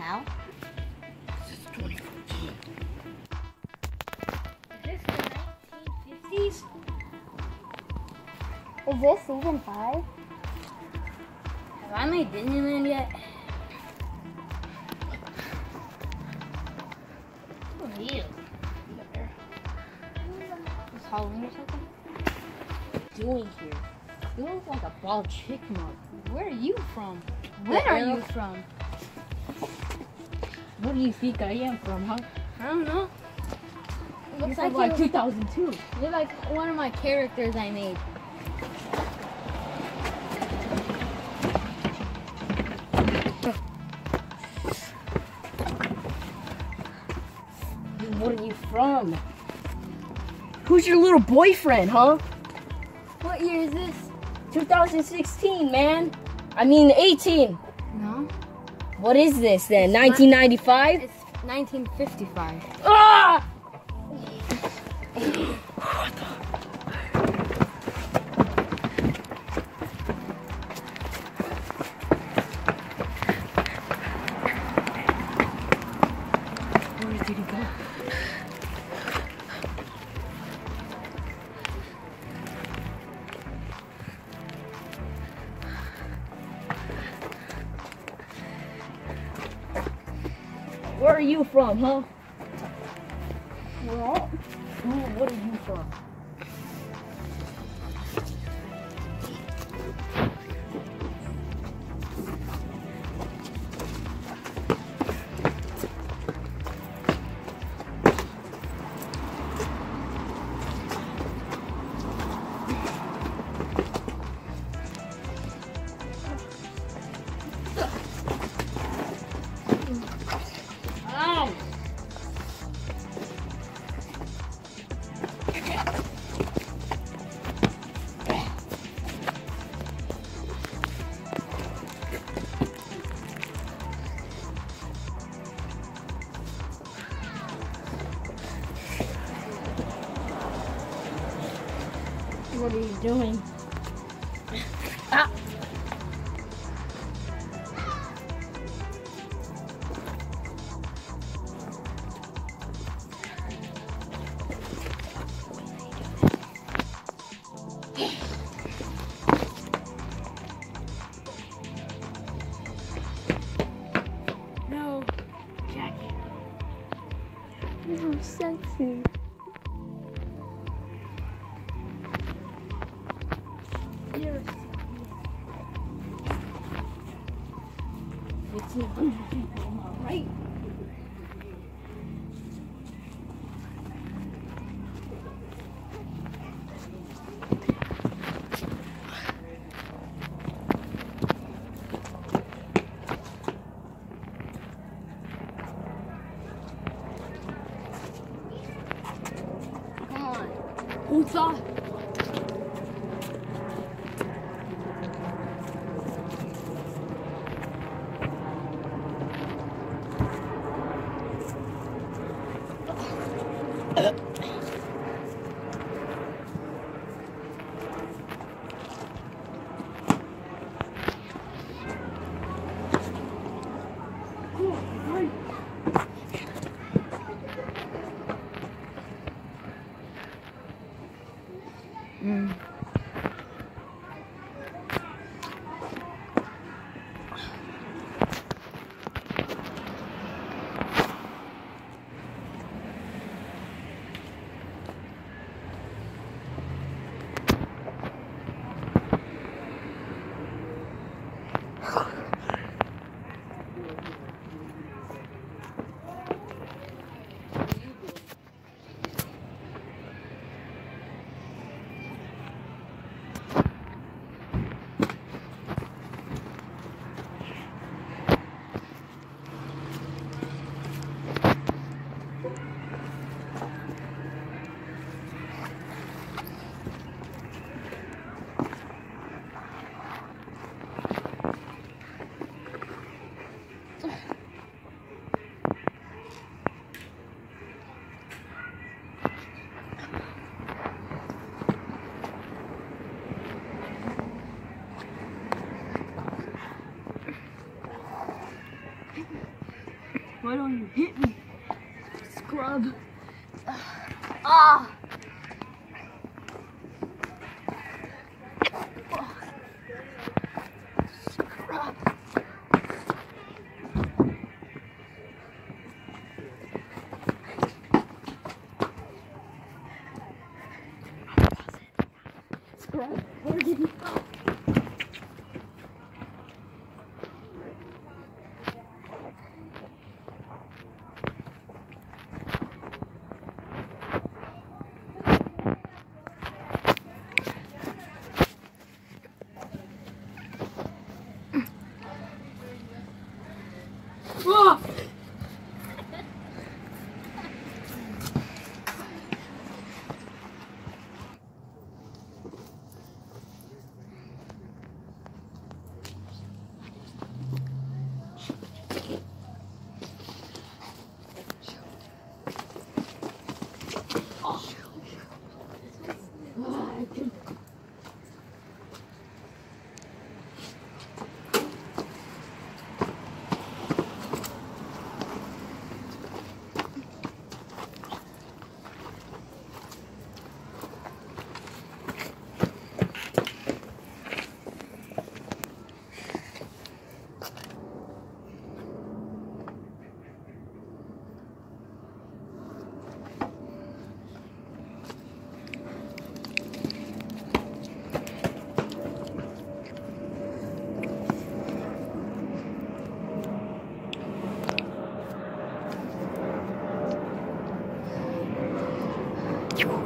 pal. This is 2014. Is this the 1950s? Is this season 5? Have I made Disneyland yet? Who are you? Is Halloween or something? What are you doing here? You look like a bald chickmunk. Where are you from? When are you from? Where do you think I am from, huh? I don't know. You're Looks from like like you. 2002. You're like one of my characters I made. Dude, where are you from? Who's your little boyfriend, huh? What year is this? 2016, man. I mean 18. No. What is this then? It's not- 1995? It's 1955. Ah! Where did he go? Where are you from, huh? What? What are you from? Ow! What are you doing? Ah! No, Jackie. You're sexy. You're 1,500 people, am I right? Come on. Who thought? Hit me. Scrub. Ah! Scrub. Scrub. Where did he go? Oh! You